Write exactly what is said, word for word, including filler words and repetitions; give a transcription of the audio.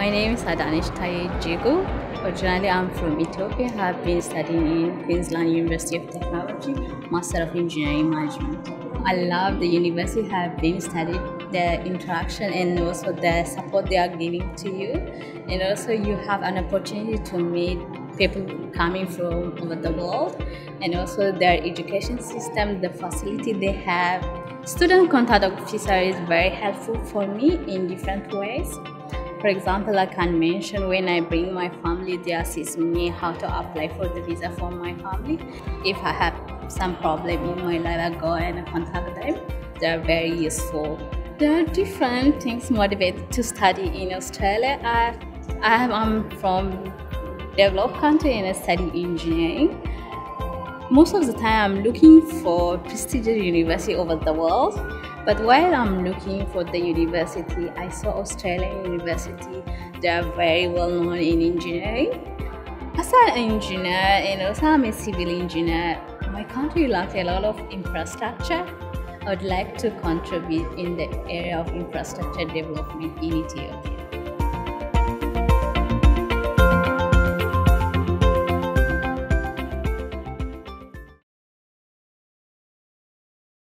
My name is Adenech Taye Ejigu. Originally, I'm from Ethiopia. I've been studying in Queensland University of Technology, Master of Engineering Management. I love the university. I've been studying the interaction and also the support they are giving to you. And also, you have an opportunity to meet people coming from over the world, and also their education system, the facility they have. Student contact officer is very helpful for me in different ways. For example, I can mention when I bring my family, they assist me how to apply for the visa for my family. If I have some problem in my life, I go and contact them. They are very useful. There are different things motivated to study in Australia. I, I am from developed country and I study engineering. Most of the time, I'm looking for prestigious university over the world. But while I'm looking for the university, I saw Australian university. They are very well known in engineering. As an engineer, and also I'm a civil engineer, my country lacks a lot of infrastructure. I would like to contribute in the area of infrastructure development in Ethiopia.